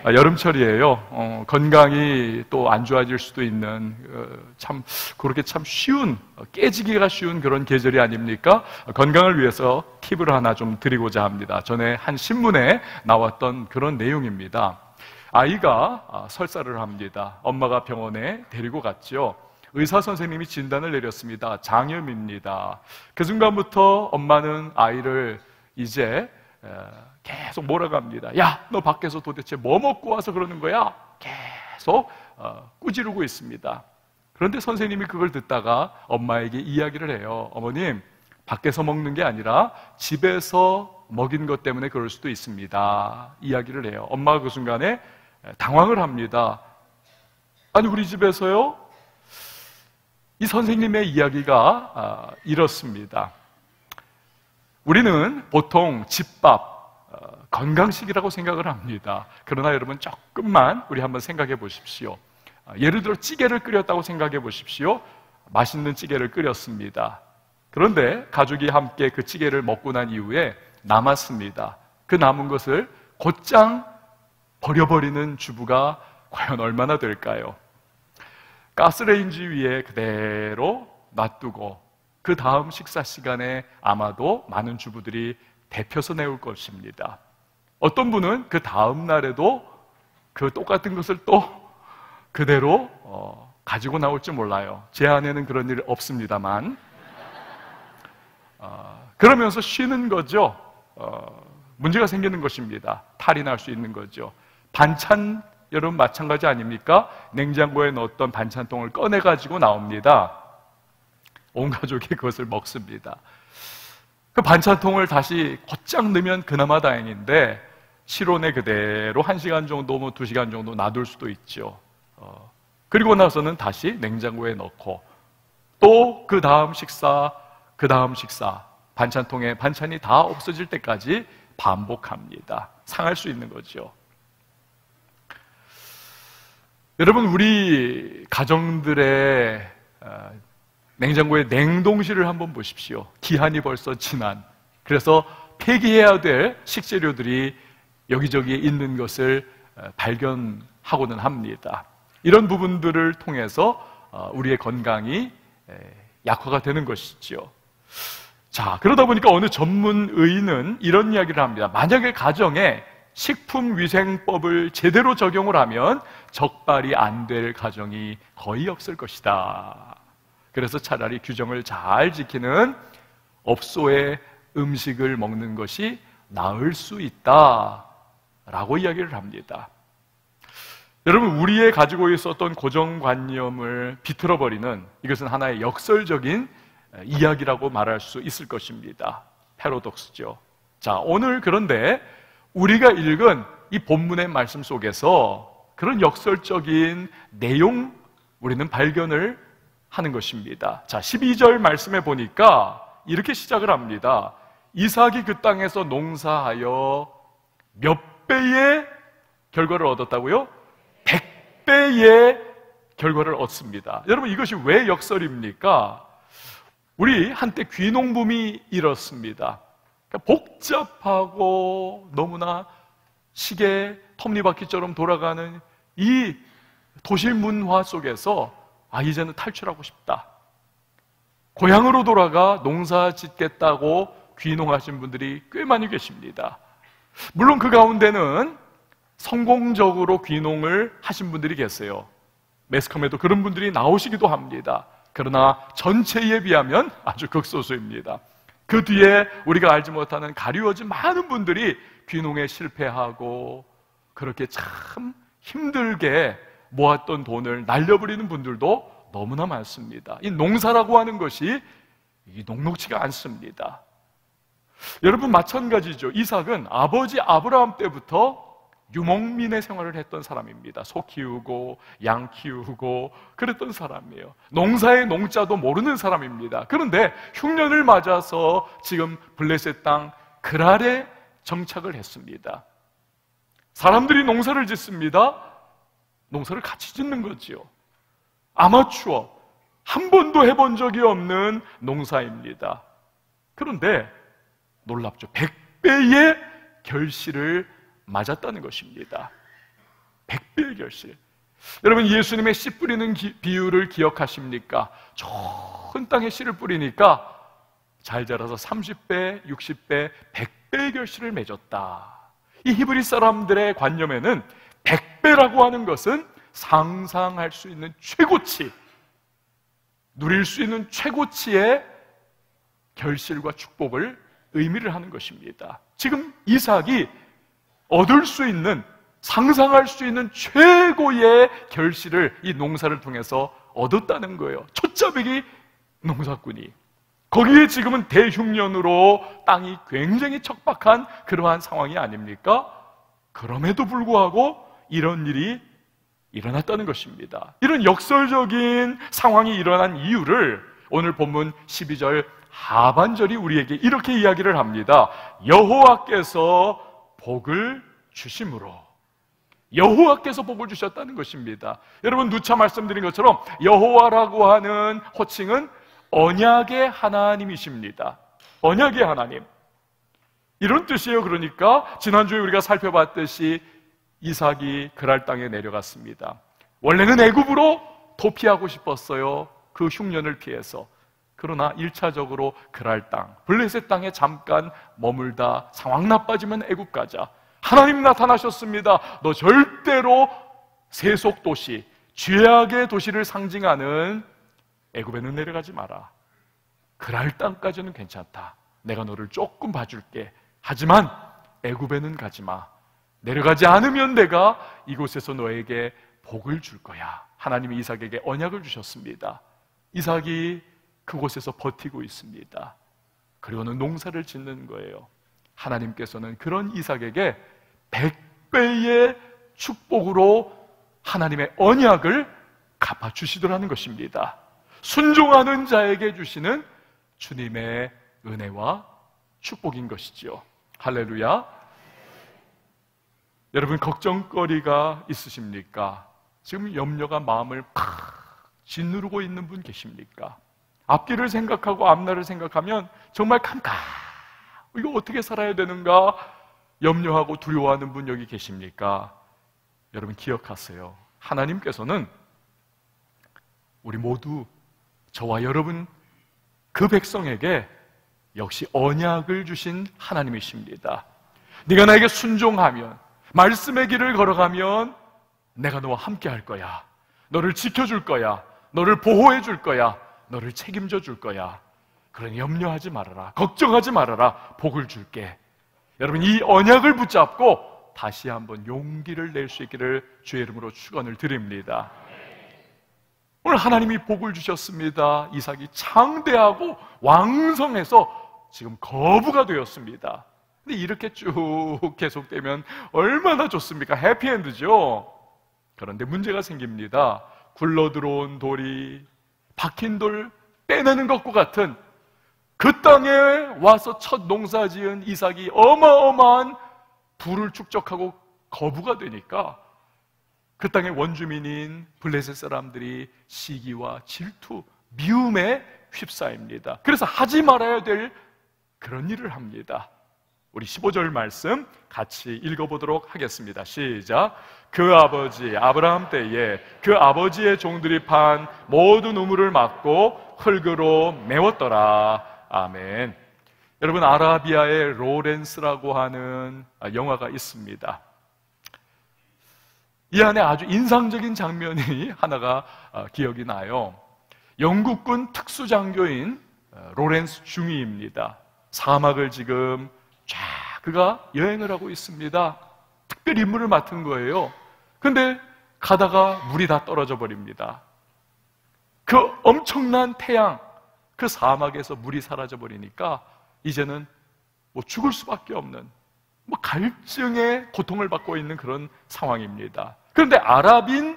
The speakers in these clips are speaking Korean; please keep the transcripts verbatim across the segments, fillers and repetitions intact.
아, 여름철이에요. 어, 건강이 또 안 좋아질 수도 있는 어, 참 그렇게 참 쉬운 깨지기가 쉬운 그런 계절이 아닙니까? 건강을 위해서 팁을 하나 좀 드리고자 합니다. 전에 한 신문에 나왔던 그런 내용입니다. 아이가 아, 설사를 합니다. 엄마가 병원에 데리고 갔죠. 의사 선생님이 진단을 내렸습니다. 장염입니다. 그 순간부터 엄마는 아이를 이제 계속 몰아갑니다. 야, 너 밖에서 도대체 뭐 먹고 와서 그러는 거야? 계속 꾸지르고 있습니다. 그런데 선생님이 그걸 듣다가 엄마에게 이야기를 해요. 어머님, 밖에서 먹는 게 아니라 집에서 먹인 것 때문에 그럴 수도 있습니다. 이야기를 해요. 엄마가 그 순간에 당황을 합니다. 아니, 우리 집에서요? 이 선생님의 이야기가 이렇습니다. 우리는 보통 집밥, 건강식이라고 생각을 합니다. 그러나 여러분 조금만 우리 한번 생각해 보십시오. 예를 들어 찌개를 끓였다고 생각해 보십시오. 맛있는 찌개를 끓였습니다. 그런데 가족이 함께 그 찌개를 먹고 난 이후에 남았습니다. 그 남은 것을 곧장 버려버리는 주부가 과연 얼마나 될까요? 가스레인지 위에 그대로 놔두고 그 다음 식사 시간에 아마도 많은 주부들이 데펴서 내올 것입니다. 어떤 분은 그 다음 날에도 그 똑같은 것을 또 그대로 어, 가지고 나올지 몰라요. 제 안에는 그런 일 없습니다만 어, 그러면서 쉬는 거죠. 어, 문제가 생기는 것입니다. 탈이 날 수 있는 거죠. 반찬 여러분 마찬가지 아닙니까? 냉장고에 넣었던 반찬통을 꺼내가지고 나옵니다. 온 가족이 그것을 먹습니다. 그 반찬통을 다시 곧장 넣으면 그나마 다행인데 실온에 그대로 한 시간 정도, 뭐 두 시간 정도 놔둘 수도 있죠. 어, 그리고 나서는 다시 냉장고에 넣고 또 그 다음 식사, 그 다음 식사 반찬통에 반찬이 다 없어질 때까지 반복합니다. 상할 수 있는 거죠. 여러분, 우리 가정들의 냉장고의 냉동실을 한번 보십시오. 기한이 벌써 지난, 그래서 폐기해야 될 식재료들이 여기저기에 있는 것을 발견하고는 합니다. 이런 부분들을 통해서 우리의 건강이 약화가 되는 것이죠. 자, 그러다 보니까 어느 전문 의의는 이런 이야기를 합니다. 만약에 가정에 식품위생법을 제대로 적용을 하면 적발이 안 될 가정이 거의 없을 것이다. 그래서 차라리 규정을 잘 지키는 업소의 음식을 먹는 것이 나을 수 있다라고 이야기를 합니다. 여러분, 우리의 가지고 있었던 고정관념을 비틀어버리는 이것은 하나의 역설적인 이야기라고 말할 수 있을 것입니다. 패러독스죠. 자, 오늘 그런데 우리가 읽은 이 본문의 말씀 속에서 그런 역설적인 내용 우리는 발견을 하는 것입니다. 자, 십이 절 말씀에 보니까 이렇게 시작을 합니다. 이삭이 그 땅에서 농사하여 몇 배의 결과를 얻었다고요? 백 배의 결과를 얻습니다. 여러분, 이것이 왜 역설입니까? 우리 한때 귀농붐이 일었습니다. 복잡하고 너무나 시계 톱니바퀴처럼 돌아가는 이 도시 문화 속에서 아, 이제는 탈출하고 싶다. 고향으로 돌아가 농사 짓겠다고 귀농하신 분들이 꽤 많이 계십니다. 물론 그 가운데는 성공적으로 귀농을 하신 분들이 계세요. 매스컴에도 그런 분들이 나오시기도 합니다. 그러나 전체에 비하면 아주 극소수입니다. 그 뒤에 우리가 알지 못하는 가리워진 많은 분들이 귀농에 실패하고 그렇게 참 힘들게 모았던 돈을 날려버리는 분들도 너무나 많습니다. 이 농사라고 하는 것이 녹록지가 않습니다. 여러분, 마찬가지죠. 이삭은 아버지 아브라함 때부터 유목민의 생활을 했던 사람입니다. 소 키우고 양 키우고 그랬던 사람이에요. 농사의 농자도 모르는 사람입니다. 그런데 흉년을 맞아서 지금 블레셋 땅 그랄에 정착을 했습니다. 사람들이 농사를 짓습니다. 농사를 같이 짓는 거지요. 아마추어, 한 번도 해본 적이 없는 농사입니다. 그런데 놀랍죠. 백 배의 결실을 맞았다는 것입니다. 백배의 결실. 여러분, 예수님의 씨 뿌리는 기, 비유를 기억하십니까? 좋은 땅에 씨를 뿌리니까 잘 자라서 삼십 배, 육십 배, 백 배의 결실을 맺었다. 이 히브리 사람들의 관념에는 백 배라고 하는 것은 상상할 수 있는 최고치, 누릴 수 있는 최고치의 결실과 축복을 의미를 하는 것입니다. 지금 이삭이 얻을 수 있는, 상상할 수 있는 최고의 결실을 이 농사를 통해서 얻었다는 거예요. 초짜배기 농사꾼이. 거기에 지금은 대흉년으로 땅이 굉장히 척박한 그러한 상황이 아닙니까? 그럼에도 불구하고 이런 일이 일어났다는 것입니다. 이런 역설적인 상황이 일어난 이유를 오늘 본문 십이 절 하반절이 우리에게 이렇게 이야기를 합니다. 여호와께서 복을 주심으로. 여호와께서 복을 주셨다는 것입니다. 여러분, 누차 말씀드린 것처럼 여호와라고 하는 호칭은 언약의 하나님이십니다. 언약의 하나님, 이런 뜻이에요. 그러니까 지난주에 우리가 살펴봤듯이 이삭이 그랄 땅에 내려갔습니다. 원래는 애굽으로 도피하고 싶었어요. 그 흉년을 피해서. 그러나 일차적으로 그랄 땅, 블레셋 땅에 잠깐 머물다 상황 나빠지면 애굽 가자. 하나님 나타나셨습니다. 너 절대로 세속 도시, 죄악의 도시를 상징하는 애굽에는 내려가지 마라. 그랄 땅까지는 괜찮다. 내가 너를 조금 봐줄게. 하지만 애굽에는 가지 마. 내려가지 않으면 내가 이곳에서 너에게 복을 줄 거야. 하나님이 이삭에게 언약을 주셨습니다. 이삭이 그곳에서 버티고 있습니다. 그리고는 농사를 짓는 거예요. 하나님께서는 그런 이삭에게 백 배의 축복으로 하나님의 언약을 갚아주시더라는 것입니다. 순종하는 자에게 주시는 주님의 은혜와 축복인 것이지요. 할렐루야. 여러분, 걱정거리가 있으십니까? 지금 염려가 마음을 팍 짓누르고 있는 분 계십니까? 앞길을 생각하고 앞날을 생각하면 정말 캄캄, 이거 어떻게 살아야 되는가 염려하고 두려워하는 분 여기 계십니까? 여러분, 기억하세요. 하나님께서는 우리 모두, 저와 여러분, 그 백성에게 역시 언약을 주신 하나님이십니다. 네가 나에게 순종하면, 말씀의 길을 걸어가면 내가 너와 함께 할 거야. 너를 지켜줄 거야. 너를 보호해 줄 거야. 너를 책임져 줄 거야. 그러니 염려하지 말아라. 걱정하지 말아라. 복을 줄게. 여러분, 이 언약을 붙잡고 다시 한번 용기를 낼 수 있기를 주의 이름으로 축원을 드립니다. 오늘 하나님이 복을 주셨습니다. 이삭이 창대하고 왕성해서 지금 거부가 되었습니다. 근데 이렇게 쭉 계속되면 얼마나 좋습니까? 해피엔드죠. 그런데 문제가 생깁니다. 굴러들어온 돌이 박힌 돌 빼내는 것과 같은, 그 땅에 와서 첫 농사 지은 이삭이 어마어마한 부를 축적하고 거부가 되니까 그 땅의 원주민인 블레셋 사람들이 시기와 질투, 미움에 휩싸입니다. 그래서 하지 말아야 될 그런 일을 합니다. 우리 십오 절 말씀 같이 읽어보도록 하겠습니다. 시작. 그 아버지 아브라함 때에 그 아버지의 종들이 판 모든 우물을 막고 흙으로 메웠더라. 아멘. 여러분, 아라비아의 로렌스라고 하는 영화가 있습니다. 이 안에 아주 인상적인 장면이 하나가 기억이 나요. 영국군 특수장교인 로렌스 중위입니다. 사막을 지금 쫙 그가 여행을 하고 있습니다. 특별 임무를 맡은 거예요. 근데 가다가 물이 다 떨어져 버립니다. 그 엄청난 태양, 그 사막에서 물이 사라져 버리니까 이제는 뭐 죽을 수밖에 없는, 뭐 갈증의 고통을 받고 있는 그런 상황입니다. 그런데 아랍인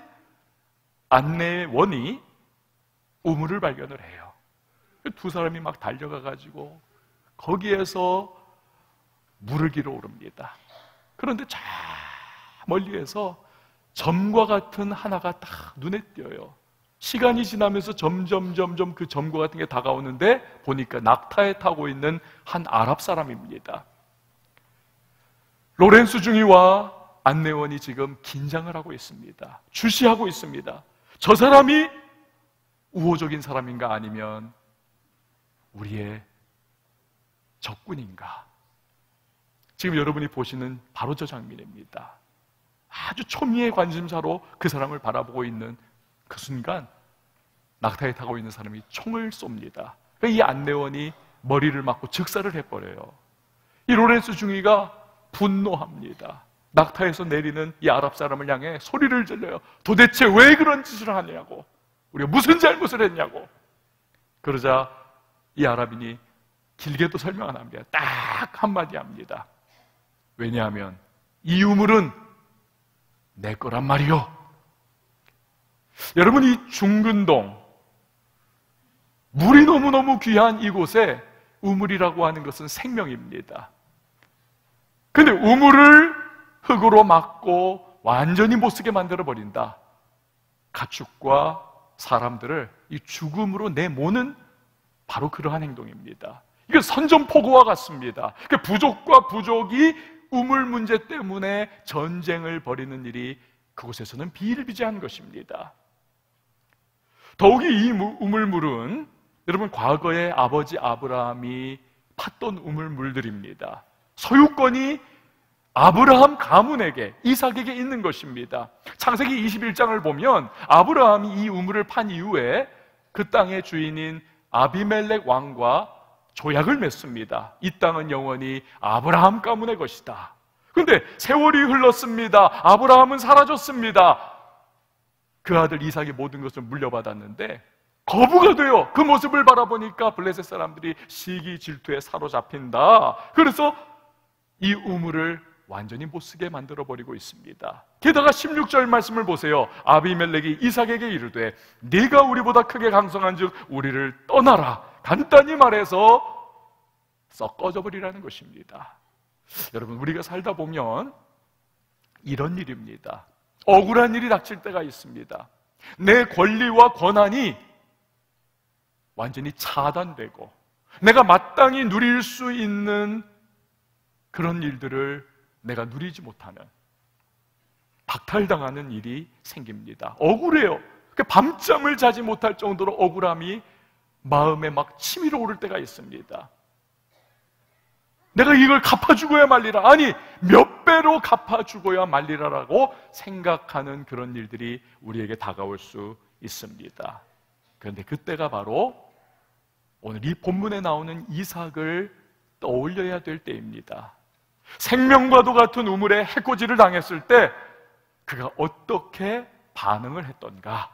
안내원이 우물을 발견을 해요. 두 사람이 막 달려가가지고 거기에서 물을 길어 오릅니다. 그런데 저 멀리에서 점과 같은 하나가 딱 눈에 띄어요. 시간이 지나면서 점점 점점 그 점과 같은 게 다가오는데 보니까 낙타에 타고 있는 한 아랍 사람입니다. 로렌스 중위와 안내원이 지금 긴장을 하고 있습니다. 주시하고 있습니다. 저 사람이 우호적인 사람인가 아니면 우리의 적군인가? 지금 여러분이 보시는 바로 저 장면입니다. 아주 초미의 관심사로 그 사람을 바라보고 있는 그 순간 낙타에 타고 있는 사람이 총을 쏩니다. 이 안내원이 머리를 맞고 즉사를 해버려요. 이 로렌스 중위가 분노합니다. 낙타에서 내리는 이 아랍 사람을 향해 소리를 질러요. 도대체 왜 그런 짓을 하냐고, 우리가 무슨 잘못을 했냐고. 그러자 이 아랍인이 길게도 설명 안 합니다. 딱 한마디 합니다. 왜냐하면 이 우물은 내 거란 말이요. 여러분, 이 중근동, 물이 너무너무 귀한 이곳에 우물이라고 하는 것은 생명입니다. 근데 우물을 흙으로 막고 완전히 못쓰게 만들어버린다. 가축과 사람들을 이 죽음으로 내모는 바로 그러한 행동입니다. 이게 선전포고와 같습니다. 부족과 부족이 우물 문제 때문에 전쟁을 벌이는 일이 그곳에서는 비일비재한 것입니다. 더욱이 이 우물물은 여러분, 과거에 아버지 아브라함이 팠던 우물물들입니다. 소유권이 아브라함 가문에게, 이삭에게 있는 것입니다. 창세기 이십일 장을 보면 아브라함이 이 우물을 판 이후에 그 땅의 주인인 아비멜렉 왕과 조약을 맺습니다. 이 땅은 영원히 아브라함 가문의 것이다. 그런데 세월이 흘렀습니다. 아브라함은 사라졌습니다. 그 아들 이삭이 모든 것을 물려받았는데 거부가 돼요. 그 모습을 바라보니까 블레셋 사람들이 시기 질투에 사로잡힌다. 그래서 이 우물을 완전히 못쓰게 만들어버리고 있습니다. 게다가 십육 절 말씀을 보세요. 아비멜렉이 이삭에게 이르되 네가 우리보다 크게 강성한 즉 우리를 떠나라. 간단히 말해서 썩 꺼져버리라는 것입니다. 여러분, 우리가 살다 보면 이런 일입니다. 억울한 일이 닥칠 때가 있습니다. 내 권리와 권한이 완전히 차단되고 내가 마땅히 누릴 수 있는 그런 일들을 내가 누리지 못하는, 박탈당하는 일이 생깁니다. 억울해요. 밤잠을 자지 못할 정도로 억울함이 마음에 막 치밀어 오를 때가 있습니다. 내가 이걸 갚아주고야 말리라, 아니 몇 배로 갚아주고야 말리라라고 생각하는 그런 일들이 우리에게 다가올 수 있습니다. 그런데 그때가 바로 오늘 이 본문에 나오는 이삭을 떠올려야 될 때입니다. 생명과도 같은 우물에 해코지를 당했을 때 그가 어떻게 반응을 했던가,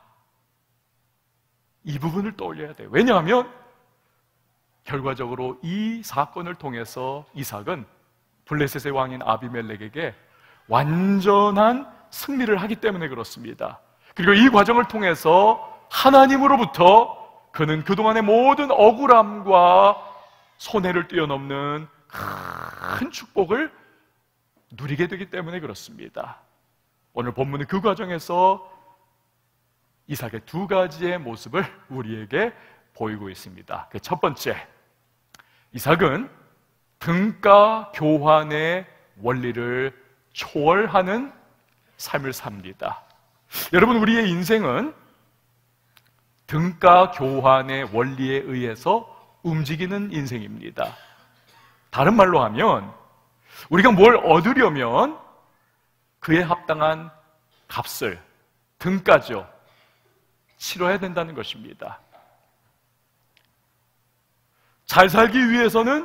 이 부분을 떠올려야 돼요. 왜냐하면 결과적으로 이 사건을 통해서 이삭은 블레셋의 왕인 아비멜렉에게 완전한 승리를 하기 때문에 그렇습니다. 그리고 이 과정을 통해서 하나님으로부터 그는 그동안의 모든 억울함과 손해를 뛰어넘는 큰 축복을 누리게 되기 때문에 그렇습니다. 오늘 본문은 그 과정에서 이삭의 두 가지의 모습을 우리에게 보이고 있습니다. 그 첫 번째, 이삭은 등가 교환의 원리를 초월하는 삶을 삽니다. 여러분, 우리의 인생은 등가 교환의 원리에 의해서 움직이는 인생입니다. 다른 말로 하면 우리가 뭘 얻으려면 그에 합당한 값을, 등가죠, 치러야 된다는 것입니다. 잘 살기 위해서는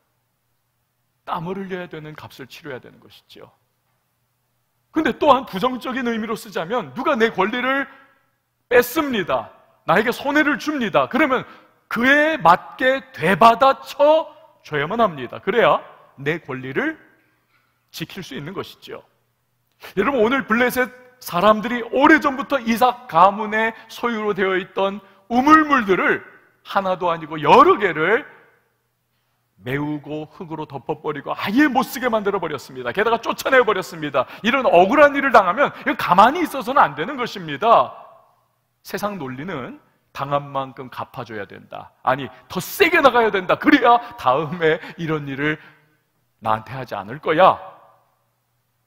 땀을 흘려야 되는 값을 치러야 되는 것이죠. 근데 또한 부정적인 의미로 쓰자면 누가 내 권리를 뺐습니다. 나에게 손해를 줍니다. 그러면 그에 맞게 되받아쳐 줘야만 합니다. 그래야 내 권리를 지킬 수 있는 것이죠. 여러분, 오늘 블레셋 사람들이 오래전부터 이삭 가문의 소유로 되어 있던 우물물들을 하나도 아니고 여러 개를 메우고 흙으로 덮어버리고 아예 못쓰게 만들어버렸습니다. 게다가 쫓아내버렸습니다. 이런 억울한 일을 당하면 이건 가만히 있어서는 안 되는 것입니다. 세상 논리는 당한 만큼 갚아줘야 된다, 아니 더 세게 나가야 된다, 그래야 다음에 이런 일을 나한테 하지 않을 거야.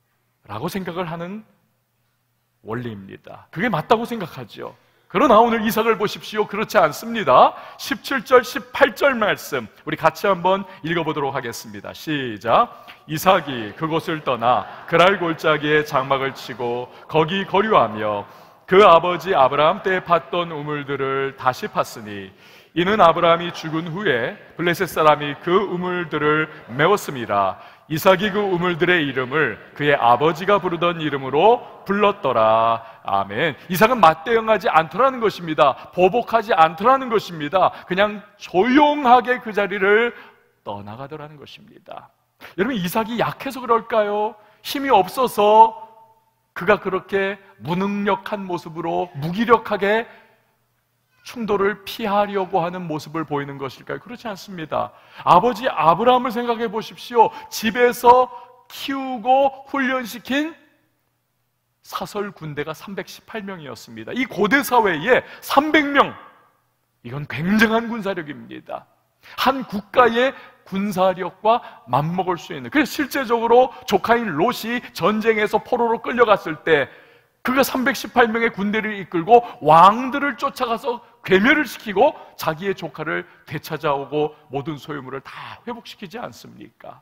라고 생각을 하는 원리입니다. 그게 맞다고 생각하죠. 그러나 오늘 이삭을 보십시오. 그렇지 않습니다. 십칠 절, 십팔 절 말씀 우리 같이 한번 읽어보도록 하겠습니다. 시작. 이삭이 그곳을 떠나 그랄 골짜기에 장막을 치고 거기 거류하며 그 아버지 아브라함 때 팠던 우물들을 다시 팠으니 이는 아브라함이 죽은 후에 블레셋 사람이 그 우물들을 메웠습니다. 이삭이 그 우물들의 이름을 그의 아버지가 부르던 이름으로 불렀더라. 아멘. 이삭은 맞대응하지 않더라는 것입니다. 보복하지 않더라는 것입니다. 그냥 조용하게 그 자리를 떠나가더라는 것입니다. 여러분, 이삭이 약해서 그럴까요? 힘이 없어서 그가 그렇게 무능력한 모습으로 무기력하게 충돌을 피하려고 하는 모습을 보이는 것일까요? 그렇지 않습니다. 아버지 아브라함을 생각해 보십시오. 집에서 키우고 훈련시킨 사설 군대가 삼백십팔 명이었습니다. 이 고대 사회에 삼백 명, 이건 굉장한 군사력입니다. 한 국가의 군사력과 맞먹을 수 있는, 그래서 실제적으로 조카인 롯이 전쟁에서 포로로 끌려갔을 때 그가 삼백십팔 명의 군대를 이끌고 왕들을 쫓아가서 괴멸을 시키고 자기의 조카를 되찾아오고 모든 소유물을 다 회복시키지 않습니까?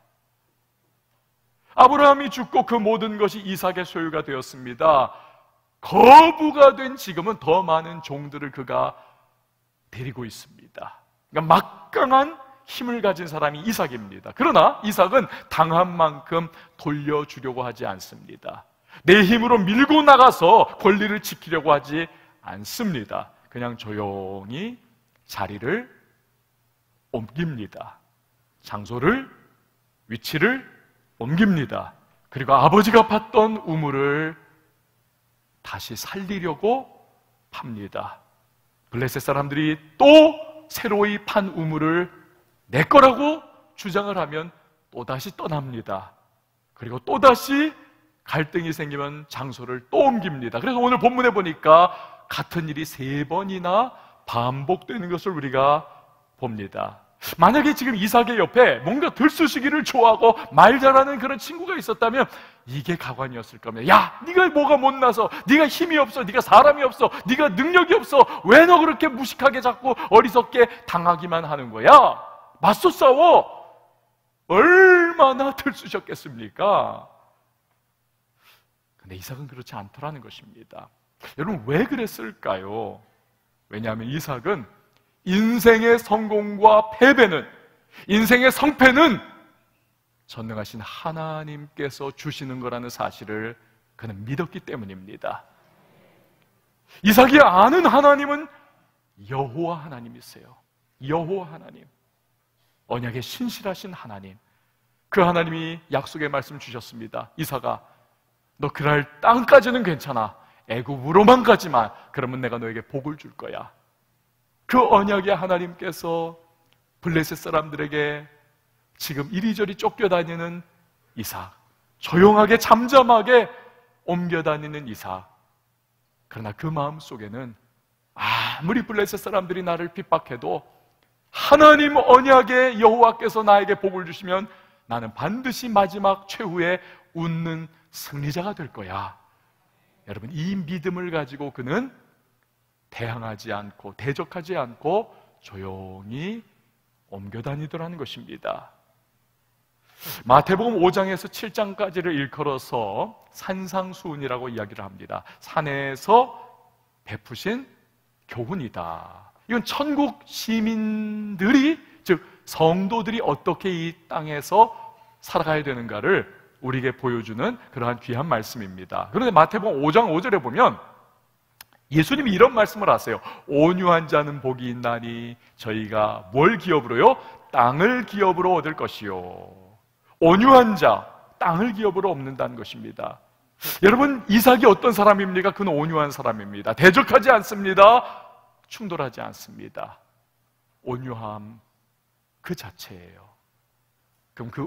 아브라함이 죽고 그 모든 것이 이삭의 소유가 되었습니다. 거부가 된 지금은 더 많은 종들을 그가 데리고 있습니다. 그러니까 막강한 힘을 가진 사람이 이삭입니다. 그러나 이삭은 당한 만큼 돌려주려고 하지 않습니다. 내 힘으로 밀고 나가서 권리를 지키려고 하지 않습니다. 그냥 조용히 자리를 옮깁니다. 장소를, 위치를 옮깁니다. 그리고 아버지가 팠던 우물을 다시 살리려고 팝니다. 블레셋 사람들이 또 새로이 판 우물을 내 거라고 주장을 하면 또다시 떠납니다. 그리고 또다시 갈등이 생기면 장소를 또 옮깁니다. 그래서 오늘 본문에 보니까 같은 일이 세 번이나 반복되는 것을 우리가 봅니다. 만약에 지금 이삭의 옆에 뭔가 들쑤시기를 좋아하고 말 잘하는 그런 친구가 있었다면 이게 가관이었을 겁니다. 야, 네가 뭐가 못나서, 네가 힘이 없어, 네가 사람이 없어, 네가 능력이 없어, 왜 너 그렇게 무식하게 자꾸 어리석게 당하기만 하는 거야? 맞서 싸워. 얼마나 들쑤셨겠습니까? 근데 이삭은 그렇지 않더라는 것입니다. 여러분, 왜 그랬을까요? 왜냐하면 이삭은 인생의 성공과 패배는, 인생의 성패는 전능하신 하나님께서 주시는 거라는 사실을 그는 믿었기 때문입니다. 이삭이 아는 하나님은 여호와 하나님이세요. 여호와 하나님, 언약의 신실하신 하나님. 그 하나님이 약속의 말씀 주셨습니다. 이삭아, 너 그랄 땅까지는 괜찮아. 애굽으로만 가지만, 그러면 내가 너에게 복을 줄 거야. 그 언약의 하나님께서 블레셋 사람들에게 지금 이리저리 쫓겨다니는 이삭, 조용하게 잠잠하게 옮겨다니는 이삭, 그러나 그 마음속에는 아무리 블레셋 사람들이 나를 핍박해도 하나님 언약의 여호와께서 나에게 복을 주시면 나는 반드시 마지막 최후에 웃는 승리자가 될 거야. 여러분, 이 믿음을 가지고 그는 대항하지 않고 대적하지 않고 조용히 옮겨다니더라는 것입니다. 마태복음 오 장에서 칠 장까지를 일컬어서 산상수훈이라고 이야기를 합니다. 산에서 베푸신 교훈이다. 이건 천국 시민들이, 즉 성도들이 어떻게 이 땅에서 살아가야 되는가를 우리에게 보여주는 그러한 귀한 말씀입니다. 그런데 마태복음 오 장 오 절에 보면 예수님이 이런 말씀을 하세요. 온유한 자는 복이 있나니 저희가 뭘 기업으로요? 땅을 기업으로 얻을 것이요. 온유한 자, 땅을 기업으로 얻는다는 것입니다. 여러분, 이삭이 어떤 사람입니까? 그는 온유한 사람입니다. 대적하지 않습니다. 충돌하지 않습니다. 온유함 그 자체예요. 그럼 그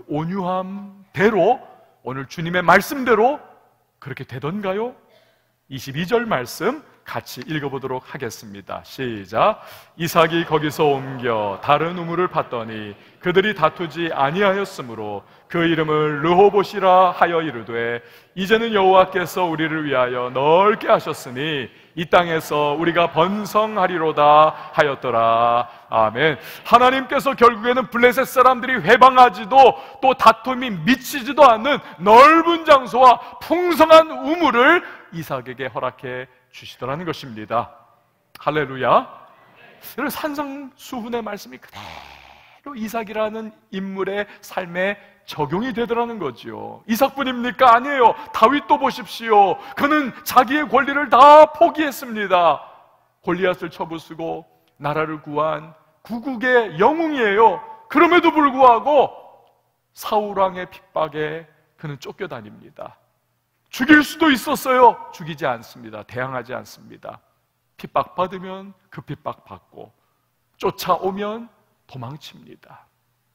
온유함대로 오늘 주님의 말씀대로 그렇게 되던가요? 이십이 절 말씀 같이 읽어보도록 하겠습니다. 시작. 이삭이 거기서 옮겨 다른 우물을 팠더니 그들이 다투지 아니하였으므로 그 이름을 르호봇이라 하여 이르되 이제는 여호와께서 우리를 위하여 넓게 하셨으니 이 땅에서 우리가 번성하리로다 하였더라. 아멘. 하나님께서 결국에는 블레셋 사람들이 회방하지도 또 다툼이 미치지도 않는 넓은 장소와 풍성한 우물을 이삭에게 허락해 주시더라는 것입니다. 할렐루야. 여러분, 산상수훈의 말씀이 그대로 이삭이라는 인물의 삶에 적용이 되더라는 거죠. 이삭뿐입니까? 아니에요. 다윗도 보십시오. 그는 자기의 권리를 다 포기했습니다. 골리앗을 쳐부수고 나라를 구한 구국의 영웅이에요. 그럼에도 불구하고 사울왕의 핍박에 그는 쫓겨다닙니다. 죽일 수도 있었어요. 죽이지 않습니다. 대항하지 않습니다. 핍박받으면 그 핍박받고 쫓아오면 도망칩니다.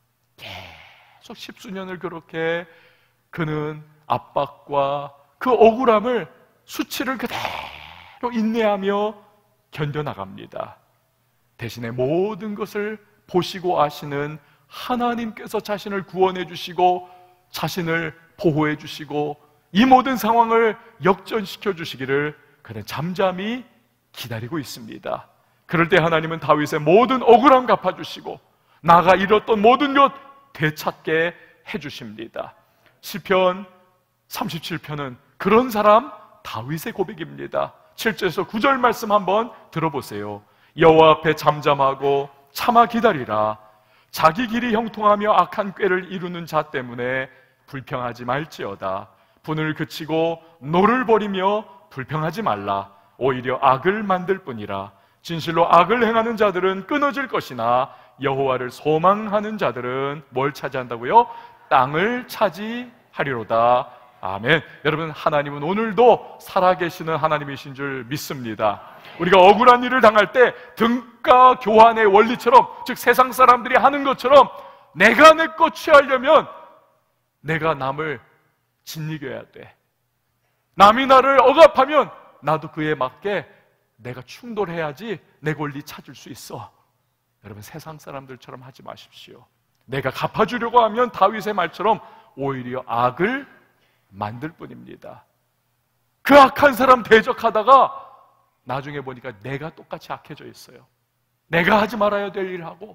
계속 십수년을 그렇게 그는 압박과 그 억울함을, 수치를 그대로 인내하며 견뎌나갑니다. 대신에 모든 것을 보시고 아시는 하나님께서 자신을 구원해 주시고 자신을 보호해 주시고 이 모든 상황을 역전시켜 주시기를 그는 잠잠히 기다리고 있습니다. 그럴 때 하나님은 다윗의 모든 억울함 갚아주시고 나가 잃었던 모든 것 되찾게 해주십니다. 시편 삼십칠 편은 그런 사람 다윗의 고백입니다. 칠 절에서 구 절 말씀 한번 들어보세요. 여호와 앞에 잠잠하고 참아 기다리라. 자기 길이 형통하며 악한 꾀를 이루는 자 때문에 불평하지 말지어다. 분을 그치고 노를 버리며 불평하지 말라. 오히려 악을 만들 뿐이라. 진실로 악을 행하는 자들은 끊어질 것이나 여호와를 소망하는 자들은 뭘 차지한다고요? 땅을 차지하리로다. 아멘. 여러분, 하나님은 오늘도 살아계시는 하나님이신 줄 믿습니다. 우리가 억울한 일을 당할 때 등가 교환의 원리처럼, 즉 세상 사람들이 하는 것처럼 내가 내 것 취하려면 내가 남을 짓이겨야 돼. 남이 나를 억압하면 나도 그에 맞게 내가 충돌해야지 내 권리 찾을 수 있어. 여러분, 세상 사람들처럼 하지 마십시오. 내가 갚아주려고 하면 다윗의 말처럼 오히려 악을 만들 뿐입니다. 그 악한 사람 대적하다가 나중에 보니까 내가 똑같이 악해져 있어요. 내가 하지 말아야 될 일하고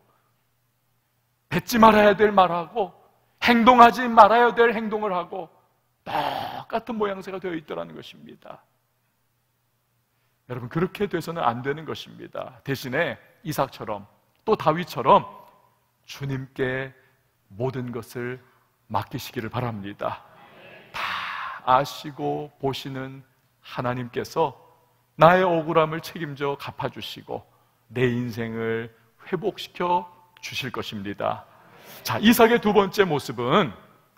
뱉지 말아야 될 말하고 행동하지 말아야 될 행동을 하고 똑같은 모양새가 되어 있더라는 것입니다. 여러분, 그렇게 돼서는 안 되는 것입니다. 대신에 이삭처럼 또 다윗처럼 주님께 모든 것을 맡기시기를 바랍니다. 다 아시고 보시는 하나님께서 나의 억울함을 책임져 갚아주시고 내 인생을 회복시켜 주실 것입니다. 자, 이삭의 두 번째 모습은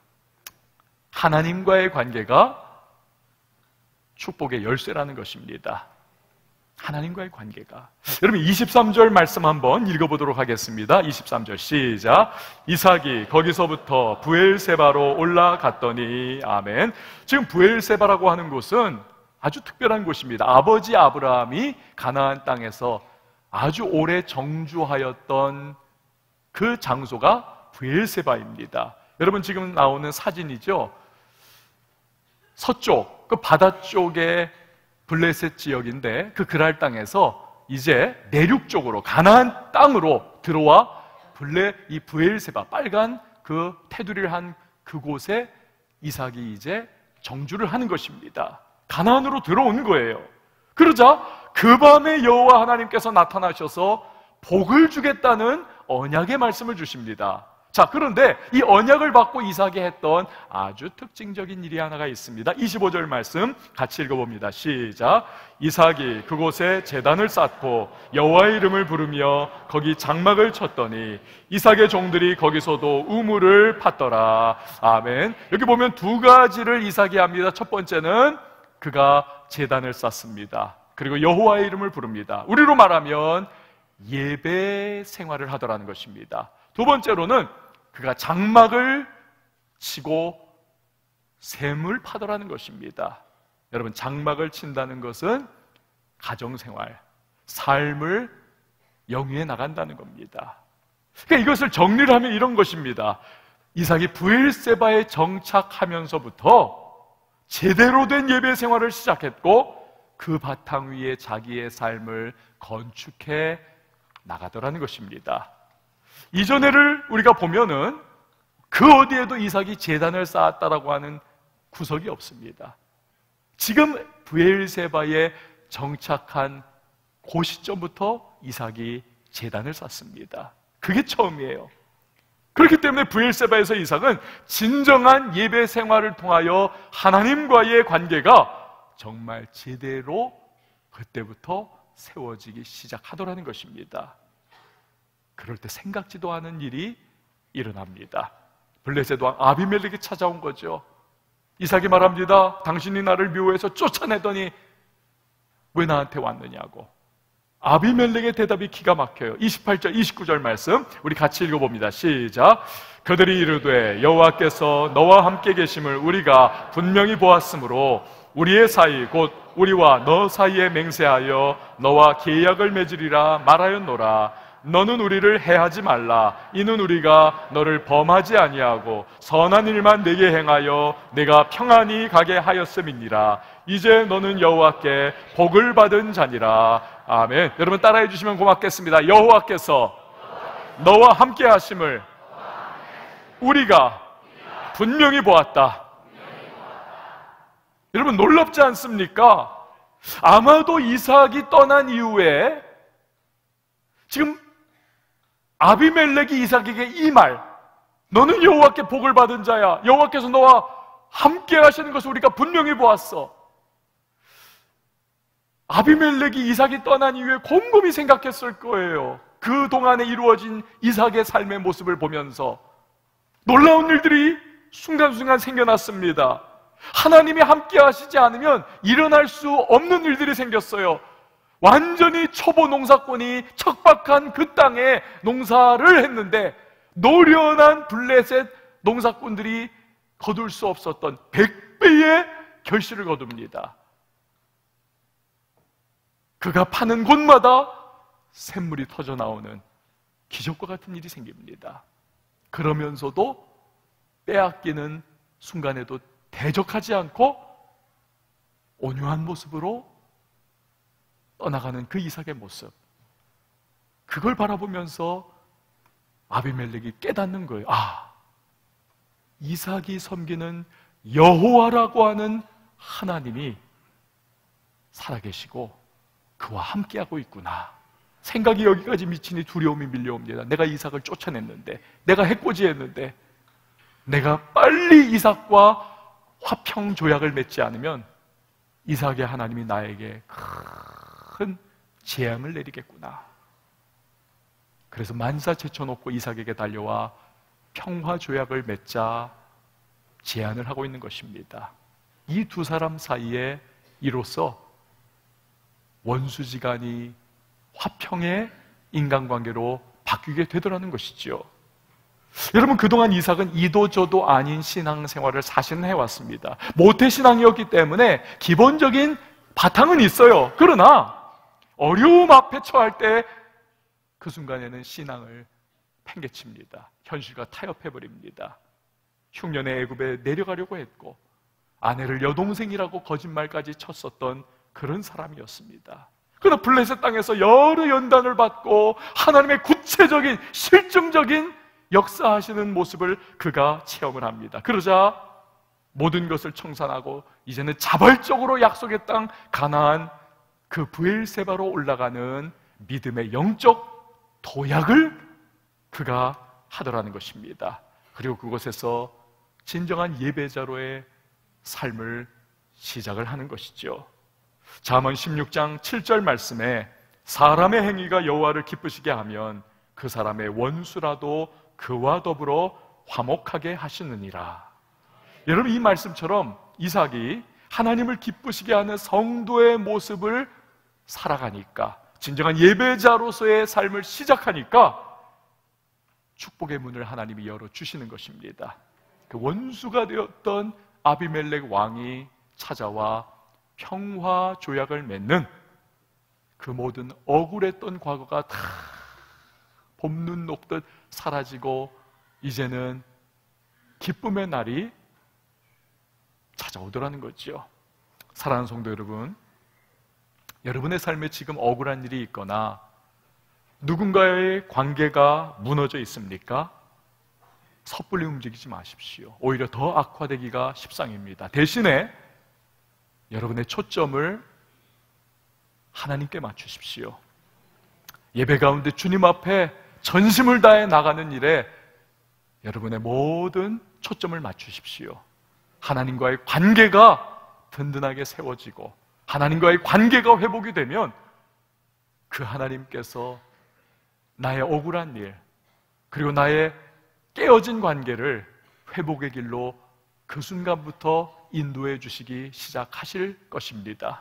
하나님과의 관계가 축복의 열쇠라는 것입니다. 하나님과의 관계가. 여러분, 이십삼 절 말씀 한번 읽어보도록 하겠습니다. 이십삼 절 시작. 이삭이 거기서부터 브엘세바로 올라갔더니. 아멘. 지금 브엘세바라고 하는 곳은 아주 특별한 곳입니다. 아버지 아브라함이 가나안 땅에서 아주 오래 정주하였던 그 장소가 브엘세바입니다. 여러분, 지금 나오는 사진이죠. 서쪽, 그 바다 쪽에 블레셋 지역인데 그 그랄 땅에서 이제 내륙 쪽으로 가나안 땅으로 들어와 블레 이 브엘세바, 빨간 그 테두리를 한 그곳에 이삭이 이제 정주를 하는 것입니다. 가나안으로 들어온 거예요. 그러자 그 밤에 여호와 하나님께서 나타나셔서 복을 주겠다는 언약의 말씀을 주십니다. 자, 그런데 이 언약을 받고 이삭이 했던 아주 특징적인 일이 하나가 있습니다. 이십오 절 말씀 같이 읽어봅니다. 시작. 이삭이 그곳에 제단을 쌓고 여호와의 이름을 부르며 거기 장막을 쳤더니 이삭의 종들이 거기서도 우물을 팠더라. 아멘. 여기 보면 두 가지를 이삭이 합니다. 첫 번째는 그가 제단을 쌓습니다. 그리고 여호와의 이름을 부릅니다. 우리로 말하면 예배 생활을 하더라는 것입니다. 두 번째로는 그가 장막을 치고 샘을 파더라는 것입니다. 여러분, 장막을 친다는 것은 가정생활, 삶을 영위해 나간다는 겁니다. 그러니까 이것을 정리를 하면 이런 것입니다. 이삭이 브엘세바에 정착하면서부터 제대로 된 예배 생활을 시작했고 그 바탕 위에 자기의 삶을 건축해 나가더라는 것입니다. 이전에를 우리가 보면은 그 어디에도 이삭이 제단을 쌓았다라고 하는 구석이 없습니다. 지금 브엘세바에 정착한 그 시점부터 이삭이 제단을 쌓습니다. 그게 처음이에요. 그렇기 때문에 브엘세바에서 이삭은 진정한 예배 생활을 통하여 하나님과의 관계가 정말 제대로 그때부터 세워지기 시작하더라는 것입니다. 그럴 때 생각지도 않은 일이 일어납니다. 블레셋 왕 아비멜렉이 찾아온 거죠. 이삭이 말합니다. 당신이 나를 묘에서 쫓아내더니 왜 나한테 왔느냐고. 아비멜렉의 대답이 기가 막혀요. 이십팔 절 이십구 절 말씀 우리 같이 읽어봅니다. 시작. 그들이 이르되 여호와께서 너와 함께 계심을 우리가 분명히 보았으므로 우리의 사이 곧 우리와 너 사이에 맹세하여 너와 계약을 맺으리라 말하였노라. 너는 우리를 해하지 말라. 이는 우리가 너를 범하지 아니하고 선한 일만 내게 행하여 내가 평안히 가게 하였음이니라. 이제 너는 여호와께 복을 받은 자니라. 아멘. 여러분 따라해 주시면 고맙겠습니다. 여호와께서 너와 함께 하심을 우리가 분명히 보았다. 여러분 놀랍지 않습니까? 아마도 이삭이 떠난 이후에 지금 아비멜렉이 이삭에게 이 말, 너는 여호와께 복을 받은 자야. 여호와께서 너와 함께 하시는 것을 우리가 분명히 보았어. 아비멜렉이 이삭이 떠난 이후에 곰곰이 생각했을 거예요. 그동안에 이루어진 이삭의 삶의 모습을 보면서 놀라운 일들이 순간순간 생겨났습니다. 하나님이 함께 하시지 않으면 일어날 수 없는 일들이 생겼어요. 완전히 초보 농사꾼이 척박한 그 땅에 농사를 했는데 노련한 블레셋 농사꾼들이 거둘 수 없었던 백 배의 결실을 거둡니다. 그가 파는 곳마다 샘물이 터져 나오는 기적과 같은 일이 생깁니다. 그러면서도 빼앗기는 순간에도 대적하지 않고 온유한 모습으로 떠나가는 그 이삭의 모습, 그걸 바라보면서 아비멜렉이 깨닫는 거예요. 아, 이삭이 섬기는 여호와라고 하는 하나님이 살아계시고 그와 함께하고 있구나. 생각이 여기까지 미치니 두려움이 밀려옵니다. 내가 이삭을 쫓아냈는데, 내가 해코지했는데, 내가 빨리 이삭과 화평 조약을 맺지 않으면 이삭의 하나님이 나에게 큰 재앙을 내리겠구나. 그래서 만사 제쳐놓고 이삭에게 달려와 평화 조약을 맺자 제안을 하고 있는 것입니다. 이 두 사람 사이에 이로써 원수지간이 화평의 인간관계로 바뀌게 되더라는 것이죠. 여러분, 그동안 이삭은 이도저도 아닌 신앙생활을 사실은 해왔습니다. 모태신앙이었기 때문에 기본적인 바탕은 있어요. 그러나 어려움 앞에 처할 때 그 순간에는 신앙을 팽개칩니다. 현실과 타협해버립니다. 흉년의 애굽에 내려가려고 했고 아내를 여동생이라고 거짓말까지 쳤었던 그런 사람이었습니다. 그러나 블레셋 땅에서 여러 연단을 받고 하나님의 구체적인 실증적인 역사하시는 모습을 그가 체험을 합니다. 그러자 모든 것을 청산하고 이제는 자발적으로 약속의 땅 가나안 그 브엘세바로 올라가는 믿음의 영적 도약을 그가 하더라는 것입니다. 그리고 그곳에서 진정한 예배자로의 삶을 시작을 하는 것이죠. 잠언 십육 장 칠 절 말씀에 사람의 행위가 여호와를 기쁘시게 하면 그 사람의 원수라도 그와 더불어 화목하게 하시느니라. 여러분, 이 말씀처럼 이삭이 하나님을 기쁘시게 하는 성도의 모습을 살아가니까, 진정한 예배자로서의 삶을 시작하니까 축복의 문을 하나님이 열어주시는 것입니다. 그 원수가 되었던 아비멜렉 왕이 찾아와 평화 조약을 맺는 그 모든 억울했던 과거가 다 봄눈 녹듯 사라지고 이제는 기쁨의 날이 찾아오더라는 거죠. 사랑하는 성도 여러분, 여러분의 삶에 지금 억울한 일이 있거나 누군가의 관계가 무너져 있습니까? 섣불리 움직이지 마십시오. 오히려 더 악화되기가 십상입니다. 대신에 여러분의 초점을 하나님께 맞추십시오. 예배 가운데 주님 앞에 전심을 다해 나가는 일에 여러분의 모든 초점을 맞추십시오. 하나님과의 관계가 든든하게 세워지고 하나님과의 관계가 회복이 되면 그 하나님께서 나의 억울한 일 그리고 나의 깨어진 관계를 회복의 길로 그 순간부터 인도해 주시기 시작하실 것입니다.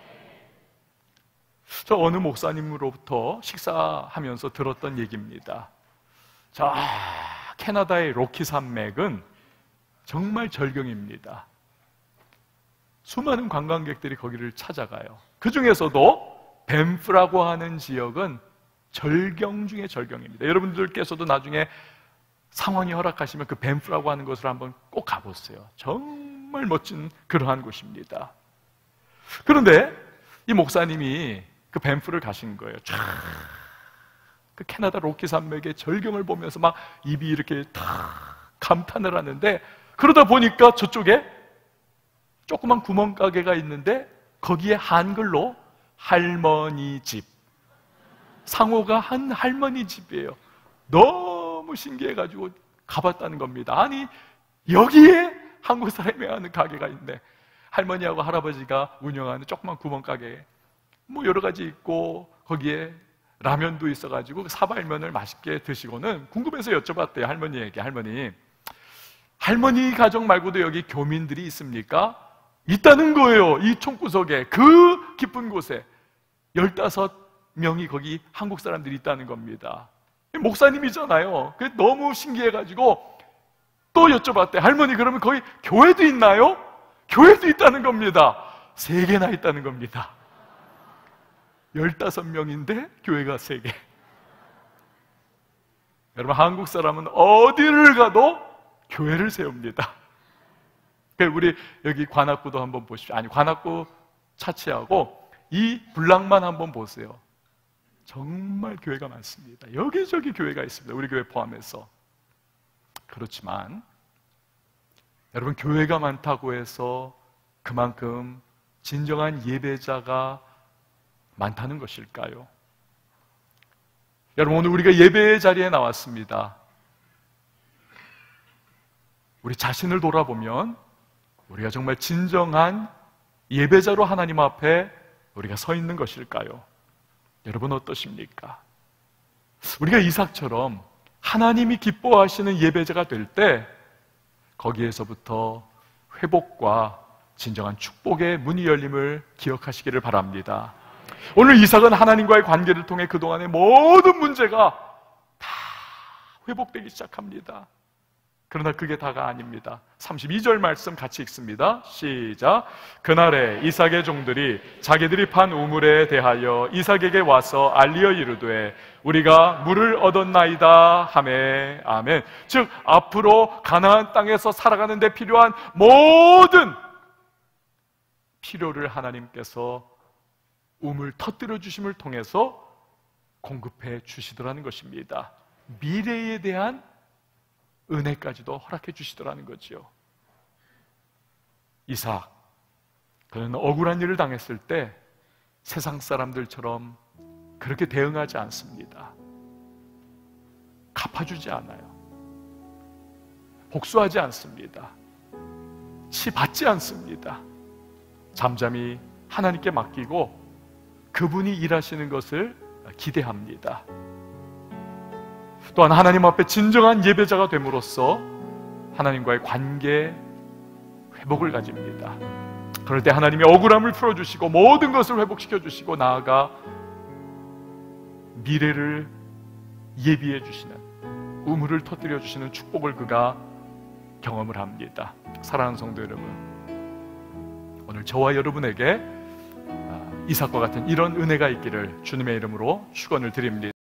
저 어느 목사님으로부터 식사하면서 들었던 얘기입니다. 자, 캐나다의 로키 산맥은 정말 절경입니다. 수많은 관광객들이 거기를 찾아가요. 그 중에서도 밴프라고 하는 지역은 절경 중에 절경입니다. 여러분들께서도 나중에 상황이 허락하시면 그 밴프라고 하는 곳을 한번 꼭 가보세요. 정말 멋진 그러한 곳입니다. 그런데 이 목사님이 그 밴프를 가신 거예요. 쫙 그 캐나다 로키 산맥의 절경을 보면서 막 입이 이렇게 다 감탄을 하는데, 그러다 보니까 저쪽에 조그만 구멍가게가 있는데 거기에 한글로 할머니 집, 상호가 한 할머니 집이에요. 너무 신기해가지고 가봤다는 겁니다. 아니 여기에 한국 사람이 하는 가게가 있네. 할머니하고 할아버지가 운영하는 조그만 구멍가게 뭐 여러 가지 있고 거기에 라면도 있어가지고 사발면을 맛있게 드시고는 궁금해서 여쭤봤대요. 할머니에게. 할머니 할머니 가족 말고도 여기 교민들이 있습니까? 있다는 거예요. 이 총구석에 그 깊은 곳에 열다섯 명이 거기 한국 사람들이 있다는 겁니다. 목사님이잖아요. 그게 너무 신기해가지고 또 여쭤봤대. 할머니 그러면 거기 교회도 있나요? 교회도 있다는 겁니다. 세 개나 있다는 겁니다. 열다섯 명인데 교회가 세 개. 여러분 한국 사람은 어디를 가도 교회를 세웁니다. 우리 여기 관악구도 한번 보십시오. 아니 관악구 차치하고 이 불락만 한번 보세요. 정말 교회가 많습니다. 여기저기 교회가 있습니다. 우리 교회 포함해서. 그렇지만 여러분 교회가 많다고 해서 그만큼 진정한 예배자가 많다는 것일까요? 여러분 오늘 우리가 예배의 자리에 나왔습니다. 우리 자신을 돌아보면 우리가 정말 진정한 예배자로 하나님 앞에 우리가 서 있는 것일까요? 여러분 어떠십니까? 우리가 이삭처럼 하나님이 기뻐하시는 예배자가 될 때 거기에서부터 회복과 진정한 축복의 문이 열림을 기억하시기를 바랍니다. 오늘 이삭은 하나님과의 관계를 통해 그동안의 모든 문제가 다 회복되기 시작합니다. 그러나 그게 다가 아닙니다. 삼십이 절 말씀 같이 읽습니다. 시작. 그날에 이삭의 종들이 자기들이 판 우물에 대하여 이삭에게 와서 알리어 이르되 우리가 물을 얻었나이다 하매. 아멘. 즉 앞으로 가나안 땅에서 살아가는 데 필요한 모든 필요를 하나님께서 우물 터뜨려 주심을 통해서 공급해 주시더라는 것입니다. 미래에 대한 은혜까지도 허락해 주시더라는 거죠. 이삭, 그는 억울한 일을 당했을 때 세상 사람들처럼 그렇게 대응하지 않습니다. 갚아주지 않아요. 복수하지 않습니다. 치 받지 않습니다. 잠잠히 하나님께 맡기고 그분이 일하시는 것을 기대합니다. 또한 하나님 앞에 진정한 예배자가 됨으로써 하나님과의 관계 회복을 가집니다. 그럴 때 하나님이 억울함을 풀어주시고 모든 것을 회복시켜 주시고 나아가 미래를 예비해 주시는, 우물을 터뜨려 주시는 축복을 그가 경험을 합니다. 사랑하는 성도 여러분, 오늘 저와 여러분에게 이삭과 같은 이런 은혜가 있기를 주님의 이름으로 축원을 드립니다.